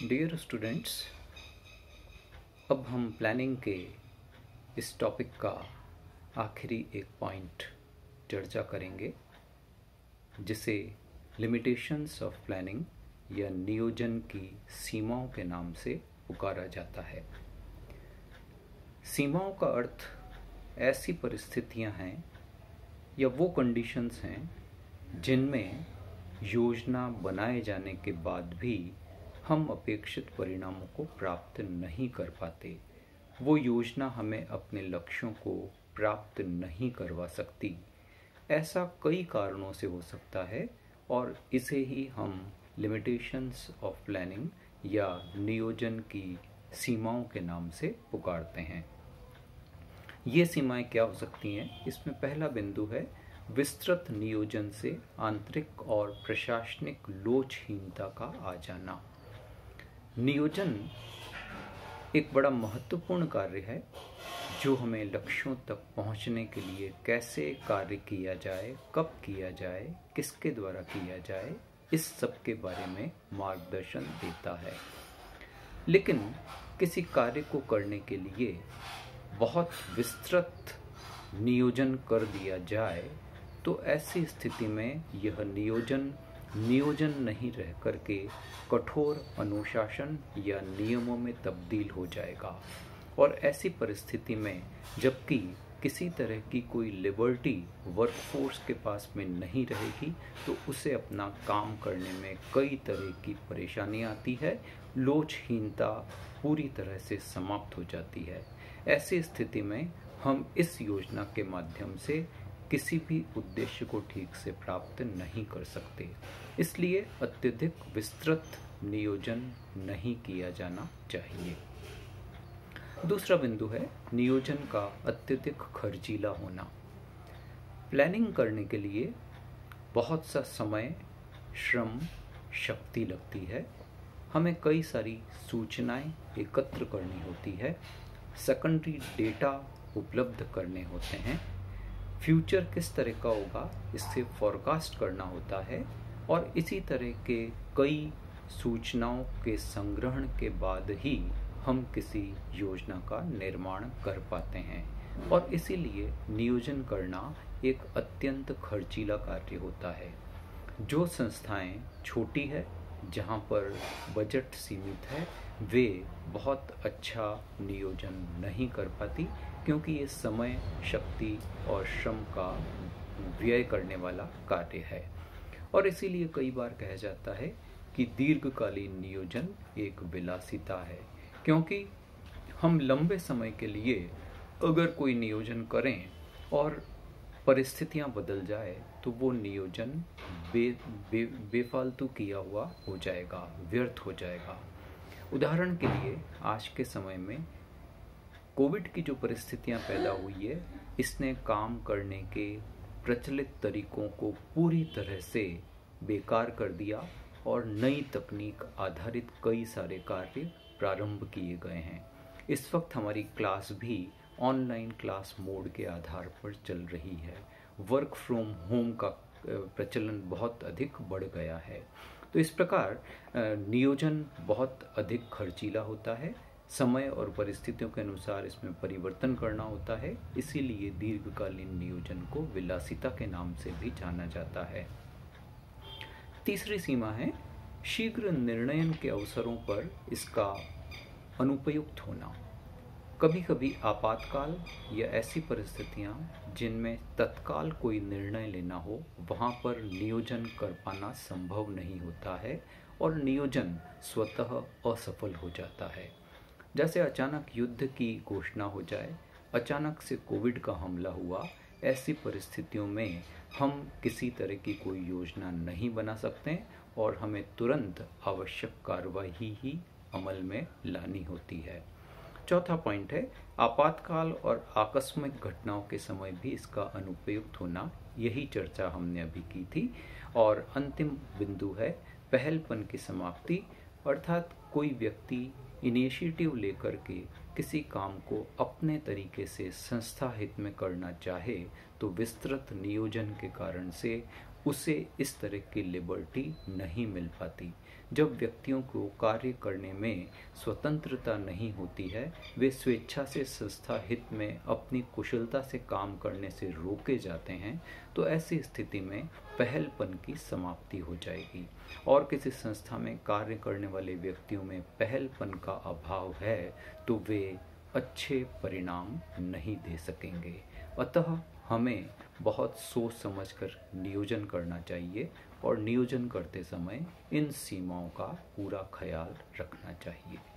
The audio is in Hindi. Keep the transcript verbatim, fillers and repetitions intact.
डियर स्टूडेंट्स, अब हम प्लानिंग के इस टॉपिक का आखिरी एक पॉइंट चर्चा करेंगे, जिसे लिमिटेशंस ऑफ प्लानिंग या नियोजन की सीमाओं के नाम से पुकारा जाता है। सीमाओं का अर्थ ऐसी परिस्थितियां हैं या वो कंडीशंस हैं जिनमें योजना बनाए जाने के बाद भी हम अपेक्षित परिणामों को प्राप्त नहीं कर पाते। वो योजना हमें अपने लक्ष्यों को प्राप्त नहीं करवा सकती। ऐसा कई कारणों से हो सकता है और इसे ही हम लिमिटेशंस ऑफ प्लानिंग या नियोजन की सीमाओं के नाम से पुकारते हैं। ये सीमाएं क्या हो सकती हैं? इसमें पहला बिंदु है विस्तृत नियोजन से आंतरिक और प्रशासनिक लोचहीनता का आ जाना। नियोजन एक बड़ा महत्वपूर्ण कार्य है जो हमें लक्ष्यों तक पहुंचने के लिए कैसे कार्य किया जाए, कब किया जाए, किसके द्वारा किया जाए, इस सब के बारे में मार्गदर्शन देता है। लेकिन किसी कार्य को करने के लिए बहुत विस्तृत नियोजन कर दिया जाए तो ऐसी स्थिति में यह नियोजन नियोजन नहीं रह करके कठोर अनुशासन या नियमों में तब्दील हो जाएगा। और ऐसी परिस्थिति में जबकि किसी तरह की कोई लिबर्टी वर्कफोर्स के पास में नहीं रहेगी तो उसे अपना काम करने में कई तरह की परेशानी आती है। लोचहीनता पूरी तरह से समाप्त हो जाती है। ऐसी स्थिति में हम इस योजना के माध्यम से किसी भी उद्देश्य को ठीक से प्राप्त नहीं कर सकते। इसलिए अत्यधिक विस्तृत नियोजन नहीं किया जाना चाहिए। दूसरा बिंदु है नियोजन का अत्यधिक खर्चीला होना। प्लानिंग करने के लिए बहुत सा समय, श्रम, शक्ति लगती है। हमें कई सारी सूचनाएं एकत्र करनी होती है, सेकेंडरी डेटा उपलब्ध करने होते हैं, फ्यूचर किस तरह का होगा इससे फॉरकास्ट करना होता है और इसी तरह के कई सूचनाओं के संग्रहण के बाद ही हम किसी योजना का निर्माण कर पाते हैं। और इसीलिए नियोजन करना एक अत्यंत खर्चीला कार्य होता है। जो संस्थाएं छोटी है, जहां पर बजट सीमित है, वे बहुत अच्छा नियोजन नहीं कर पाती, क्योंकि ये समय, शक्ति और श्रम का व्यय करने वाला कार्य है। और इसीलिए कई बार कहा जाता है कि दीर्घकालीन नियोजन एक विलासिता है, क्योंकि हम लंबे समय के लिए अगर कोई नियोजन करें और परिस्थितियां बदल जाए तो वो नियोजन बे, बे, बेफालतू किया हुआ हो जाएगा, व्यर्थ हो जाएगा। उदाहरण के लिए आज के समय में कोविड की जो परिस्थितियां पैदा हुई है, इसने काम करने के प्रचलित तरीकों को पूरी तरह से बेकार कर दिया और नई तकनीक आधारित कई सारे कार्य प्रारंभ किए गए हैं। इस वक्त हमारी क्लास भी ऑनलाइन क्लास मोड के आधार पर चल रही है। वर्क फ्रॉम होम का प्रचलन बहुत अधिक बढ़ गया है। तो इस प्रकार नियोजन बहुत अधिक खर्चीला होता है। समय और परिस्थितियों के अनुसार इसमें परिवर्तन करना होता है। इसीलिए दीर्घकालीन नियोजन को विलासिता के नाम से भी जाना जाता है। तीसरी सीमा है शीघ्र निर्णयन के अवसरों पर इसका अनुपयुक्त होना। कभी कभी आपातकाल या ऐसी परिस्थितियां जिनमें तत्काल कोई निर्णय लेना हो, वहां पर नियोजन कर पाना संभव नहीं होता है और नियोजन स्वतः असफल हो जाता है। जैसे अचानक युद्ध की घोषणा हो जाए, अचानक से कोविड का हमला हुआ, ऐसी परिस्थितियों में हम किसी तरह की कोई योजना नहीं बना सकते और हमें तुरंत आवश्यक कार्रवाई ही अमल में लानी होती है। चौथा पॉइंट है आपातकाल और आकस्मिक घटनाओं के समय भी इसका अनुपयुक्त होना। यही चर्चा हमने अभी की थी। और अंतिम बिंदु है पहलपन की समाप्ति, अर्थात कोई व्यक्ति इनिशिएटिव लेकर के किसी काम को अपने तरीके से संस्था हित में करना चाहे तो विस्तृत नियोजन के कारण से उसे इस तरह की लिबर्टी नहीं मिल पाती। जब व्यक्तियों को कार्य करने में स्वतंत्रता नहीं होती है, वे स्वेच्छा से संस्था हित में अपनी कुशलता से काम करने से रोके जाते हैं, तो ऐसी स्थिति में पहलपन की समाप्ति हो जाएगी और किसी संस्था में कार्य करने वाले व्यक्तियों में पहलपन का अभाव है तो वे अच्छे परिणाम नहीं दे सकेंगे। अतः हमें बहुत सोच समझकर नियोजन करना चाहिए और नियोजन करते समय इन सीमाओं का पूरा ख्याल रखना चाहिए।